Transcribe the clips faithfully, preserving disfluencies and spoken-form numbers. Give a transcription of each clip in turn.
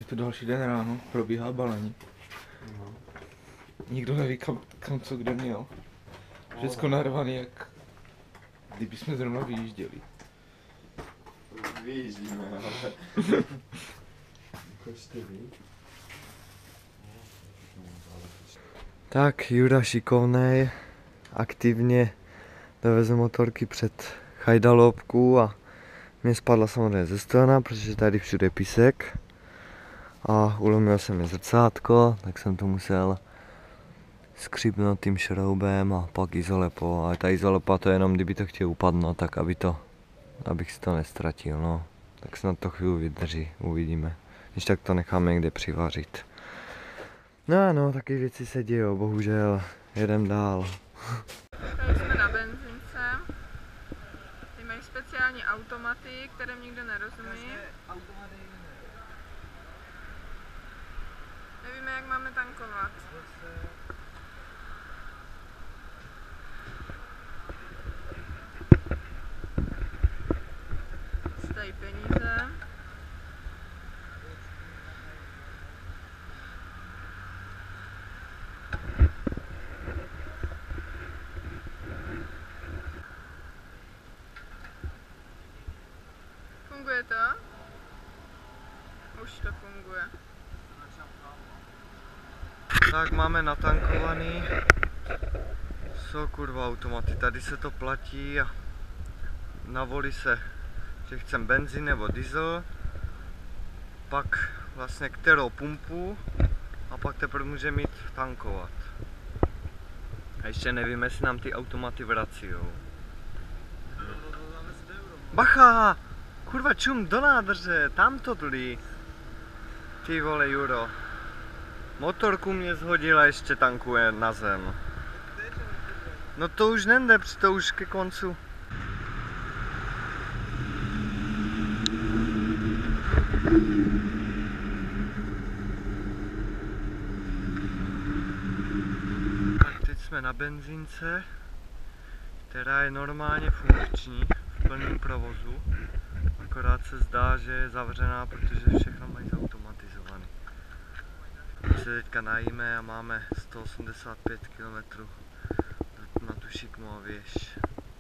Je to další den ráno, probíhá balení. No. Nikdo neví kam, kam co kde měl. Všechno narvaný, jak kdyby jsme zrovna vyjížděli. Vyjíždíme, ale... Koštěví. Tak, Jura šikovnej, aktivně doveze motorky před Chajdalovku a mě spadla samozřejmě ze strana, protože tady všude je písek. A ulomil se mi zrcátko, tak jsem to musel skřípnout tím šroubem a pak izolepou. Ale ta izolepa to je jenom, kdyby to chtěl upadnout, tak aby to, abych si to nestratil, no. Tak snad to chvíli vydrží, uvidíme. Když tak to necháme někde přivařit. No no, taky věci se dějou, bohužel. Jedem dál. Tady jsme na benzince. Tady mají speciální automaty, kterým nikdo nerozumí. Nevíme, jak máme tankovat. Tady peníze. Funguje to? Už to funguje. Tak máme natankovaný. Jsou kurva automaty, tady se to platí a navolí se, že chcem benzín nebo diesel, pak vlastně kterou pumpu a pak teprve může mít tankovat. A ještě nevíme, jestli nám ty automaty vracijou. Bacha! Kurva čum do nádrže, tam to tlí. Ty vole Juro. Motorku mě zhodila, ještě tankuje na zem. No to už nejde, to už ke koncu. Tak teď jsme na benzínce, která je normálně funkční v plném provozu. Akorát se zdá, že je zavřená, protože všechno mají zautomatizované. My se teďka najíme a máme sto osmdesát pět kilometrů na tu šikmou věž.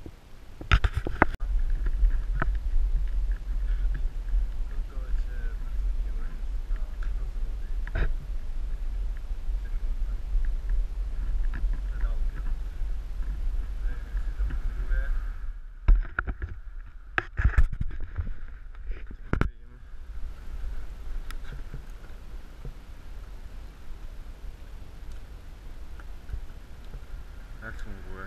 Jak funguje?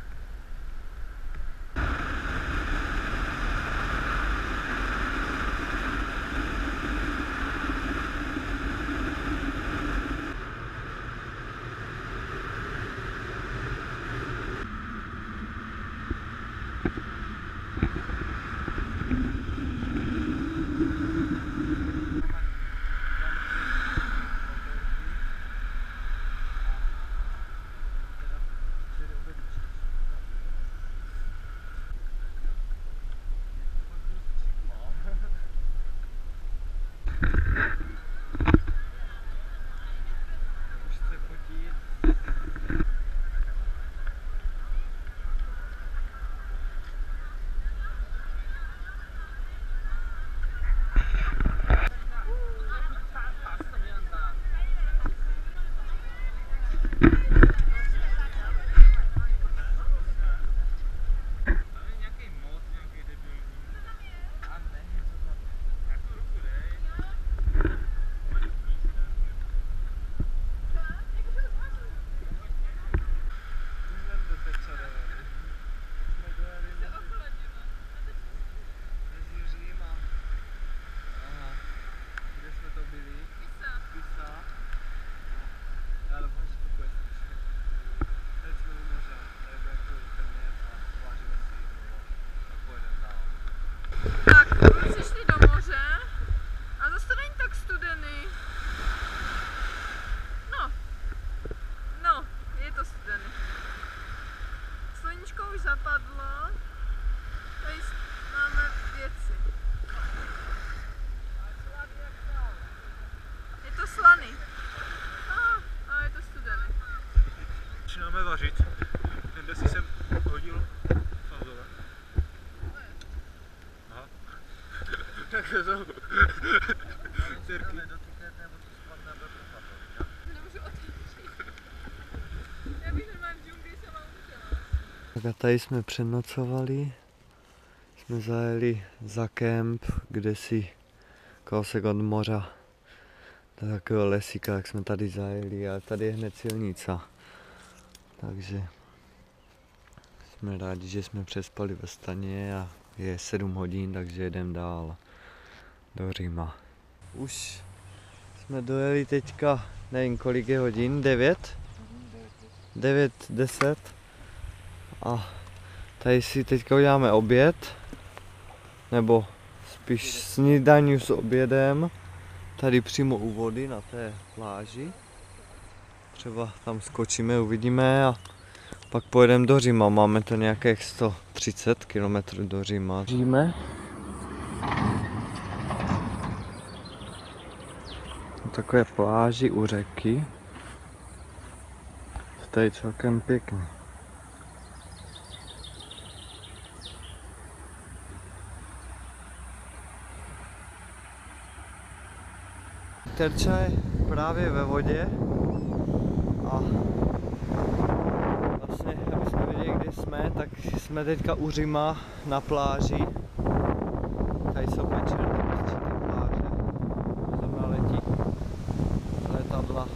už zapadlo. Tady máme věci. Je slaný. No, no je to studený. Začínáme vařit. Ten si jsem hodil fazole. Aha. Tak to jsou. Cerky. Nemůžu otevřít. Já bych normálně v džungli sama umřela. Tak a tady jsme přenocovali. Jsme zajeli za kemp, kde si kousek od moře. Do takového lesíka, jak jsme tady zajeli, a tady je hned silnice. Takže jsme rádi, že jsme přespali ve staně a je sedm hodin, takže jedeme dál do Říma. Už jsme dojeli teďka, nevím kolik je hodin, devět? devět, deset. A tady si teďka uděláme oběd, nebo spíš snídaní s obědem, tady přímo u vody na té pláži. Třeba tam skočíme, uvidíme a pak pojedeme do Říma, máme to nějakých sto třicet kilometrů do Říma. Říme. Na takové pláži u řeky. To je celkem pěkný. Terča je právě ve vodě a vlastně, aby jsme věděli, kde jsme, tak jsme teďka u Říma na pláži. Tady jsou večerní prostě ty pláže. Tam letí letadla.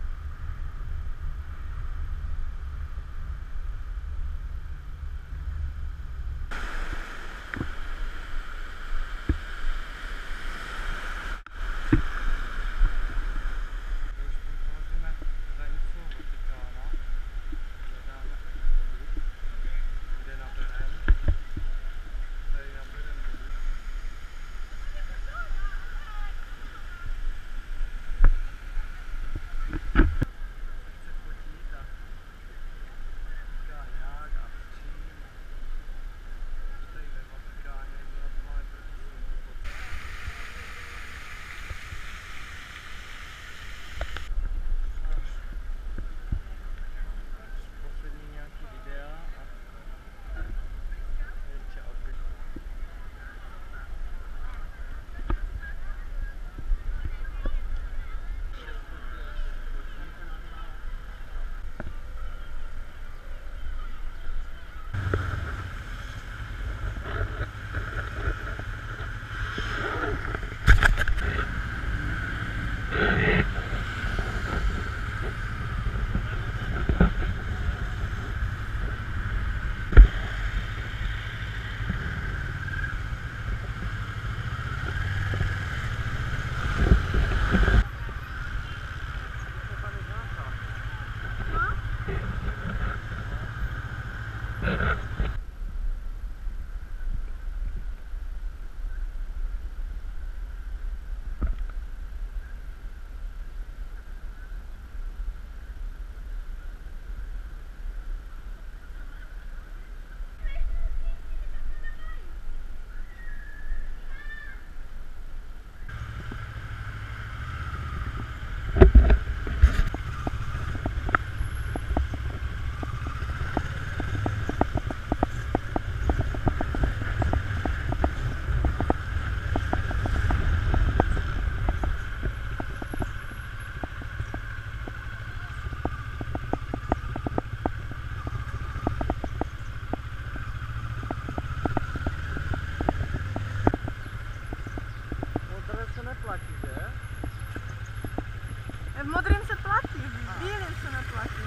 V modrém se platí, v bílém se neplatí.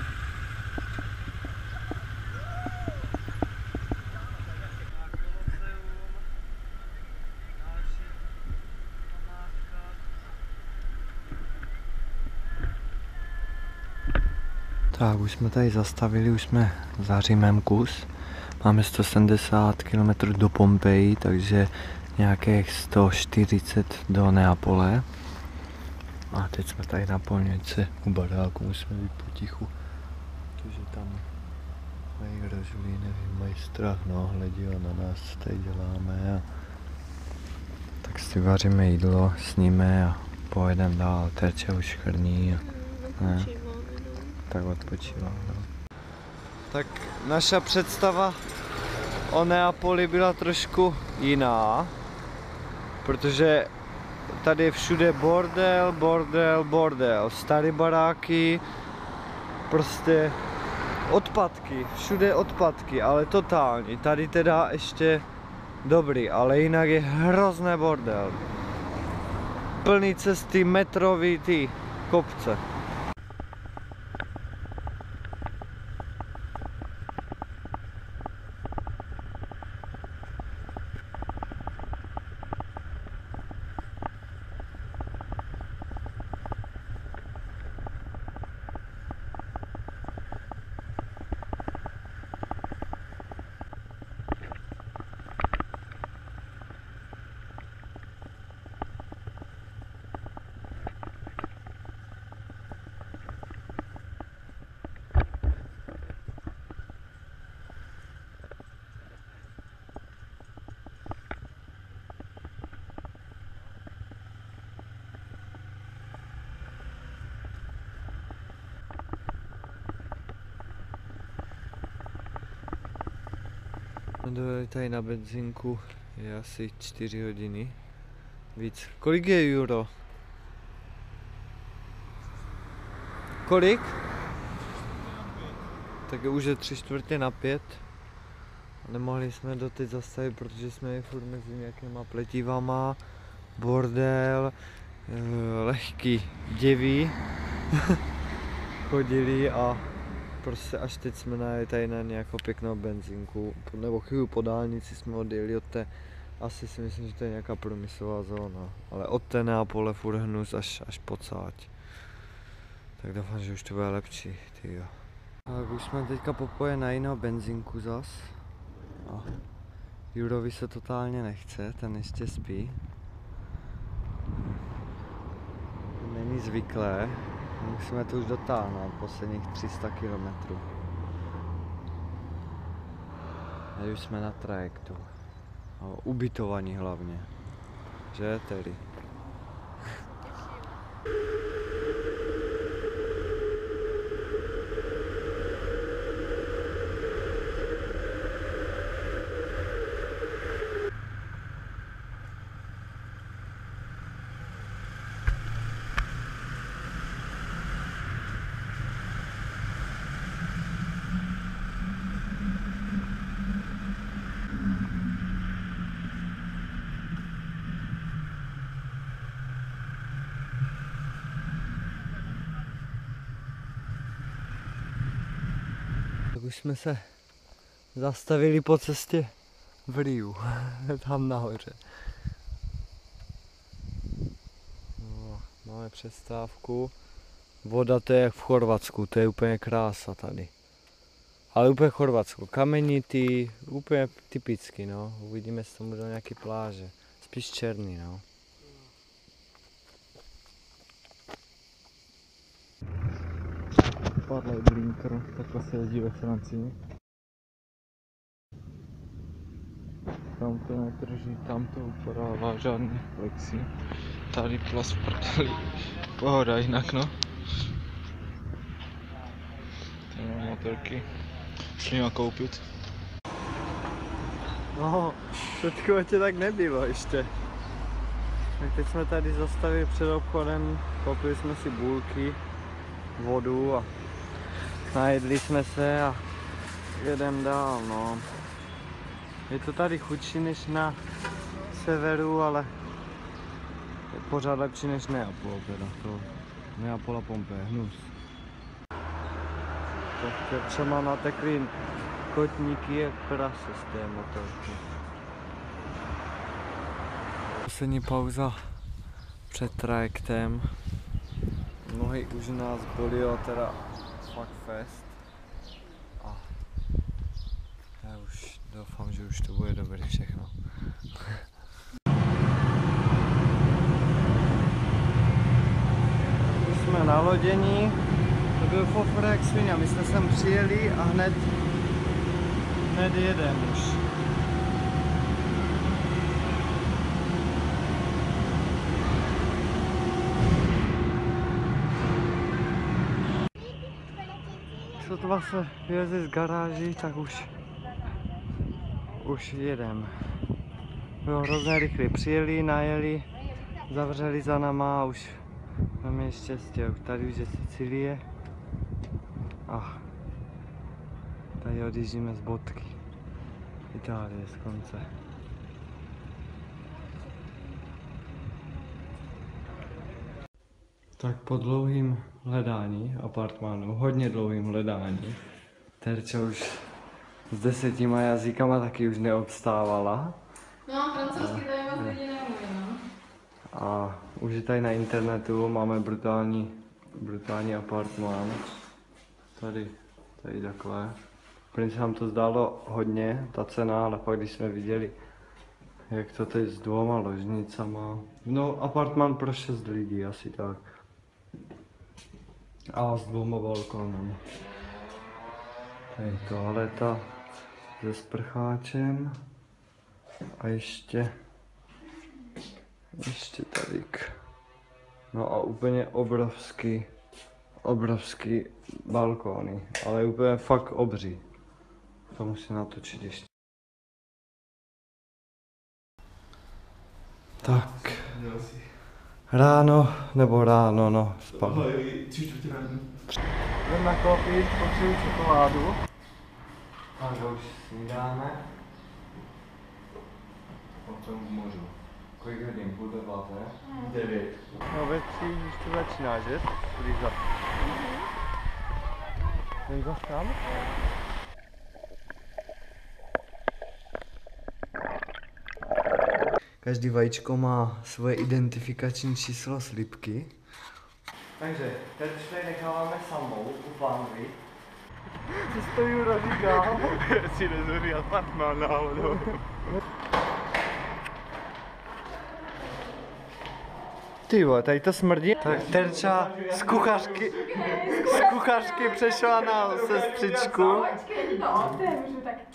Tak, už jsme tady zastavili, už jsme za Římem kus. Máme sto sedmdesát kilometrů do Pompeji, takže nějakých sto čtyřicet do Neapole. A teď jsme tady na polnici u baráku, musíme být potichu, protože tam mají rožulí, nevím, mají strach, no, hledí na nás, co tady děláme. A tak si vaříme jídlo, sníme a pojedeme dál, Terče už chrní. Ne? Tak odpočívá, no. Tak naša představa o Neapoli byla trošku jiná, protože tady je všude bordel, bordel, bordel, staré baráky, prostě odpadky, všude odpadky, ale totální. Tady teda ještě dobrý, ale jinak je hrozné bordel. Plný cesty, metrový ty kopce. Dojeli tady na benzínku, je asi čtyři hodiny. Víc. Kolik je euro? Kolik? Tak už je tři čtvrtě na pět. Nemohli jsme doteď zastavit, protože jsme je furt mezi nějakýma pletivama, bordel, lehký děví chodili a prostě až teď jsme najeli tady na nějakou pěknou benzínku, nebo chvíli po dálnici jsme odjeli od té, asi si myslím, že to je nějaká průmyslová zóna, ale od té Neapole furt hnus až, až po cáť. Tak doufám, že už to bude lepší, tyjo. Tak už jsme teďka popojeni na jinou benzínku zas. A Jurovi se totálně nechce, ten ještě spí. Není zvyklé. Musíme to už dotáhnout, posledních tři sta kilometrů. A už jsme na trajektu. A ubytovaní hlavně. Že tedy? Tak už jsme se zastavili po cestě v Riu, tam nahoře. No, máme přestávku. Voda to je jak v Chorvatsku, to je úplně krása tady. Ale úplně Chorvatsko, kamenitý, úplně typický, no. Uvidíme, jestli tam budou nějaký pláže. Spíš černý, no. Parley blinker, takhle se jezdí ve Francii. Tam to nedrží, tam to uporává žádný flexi. Tady plast v prdeli. Pohoda jinak, no. Tady mám motorky. Šli koupit. No, všetko tě tak nebylo ještě. Tak teď jsme tady zastavili před obchodem, koupili jsme si bulky, vodu a najedli jsme se a jedem dál, no. Je to tady chudší než na severu, ale je pořád lepší než Neapol, teda to Neapol a Pompeje, hnus. Tak Terče má nateklý kotníky jak prase z té motorky. Poslední pauza před trajektem. Nohy už nás bolí, teda fakt fest. A já už doufám, že už to bude dobrý všechno. Už jsme na lodění. To byl fofr jak svině. My jsme sem přijeli a hned, hned jedem už. sotva se vyleze z garáží, tak už už jedem. Bylo hrozně rychle, přijeli, najeli, zavřeli za náma a už máme je štěstí. Tady už je Sicílie a tady odjíždíme z bodky. Itálie z konce. Tak po dlouhým hledání apartmánu, hodně dlouhým hledání, Terča už s desítima jazykama taky už neobstávala. No, francouzsky tady moc lidi neumí, no. A už je tady na internetu, máme brutální, brutální apartmán. Tady, tady takhle. Prvně se nám to zdálo hodně, ta cena, ale pak když jsme viděli, jak to teď s dvoma ložnicama. No, apartmán pro šest lidí, asi tak. A s dvoma balkonami. Tady toaleta se sprcháčem. A ještě, ještě tadyk. No a úplně obrovský, obrovský balkóny, ale úplně fakt obří. To musím natočit ještě. Tak, ráno, nebo ráno, no, spal. Jdem nakoupit, potřebuji čokoládu. Takže už snídáme. Potom můžu. Kolik hodin? Půl deváté? Devět. No ve tři už to začíná, že? Líza. Jen zas tam? Každý vajíčko má svoje identifikační číslo slipky. Takže, teď tady necháváme samou u pánvy. Co jsi to Juro říkal? Si nezhoří apartmán náhodou. Ty vole, tady to smrdí. Tak Terča z kuchařky, z kuchařky přešla na sestřičku. Počkej, to otevřu, tak